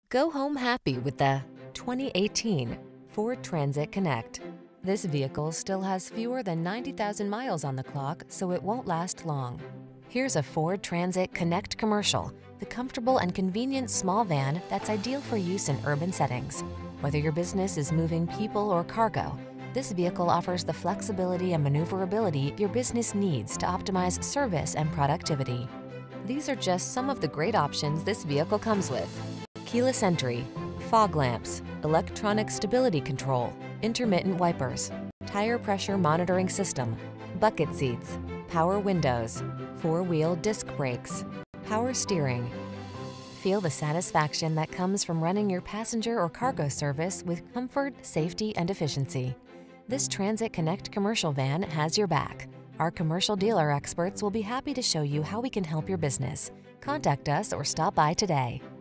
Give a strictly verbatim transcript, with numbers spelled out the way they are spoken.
Go home happy with the twenty eighteen Ford Transit Connect. This vehicle still has fewer than ninety thousand miles on the clock, so it won't last long. Here's a Ford Transit Connect commercial, the comfortable and convenient small van that's ideal for use in urban settings. Whether your business is moving people or cargo, this vehicle offers the flexibility and maneuverability your business needs to optimize service and productivity. These are just some of the great options this vehicle comes with: keyless entry, fog lamps, electronic stability control, intermittent wipers, tire pressure monitoring system, bucket seats, power windows, four-wheel disc brakes, power steering. Feel the satisfaction that comes from running your passenger or cargo service with comfort, safety, and efficiency. This Transit Connect commercial van has your back. Our commercial dealer experts will be happy to show you how we can help your business. Contact us or stop by today.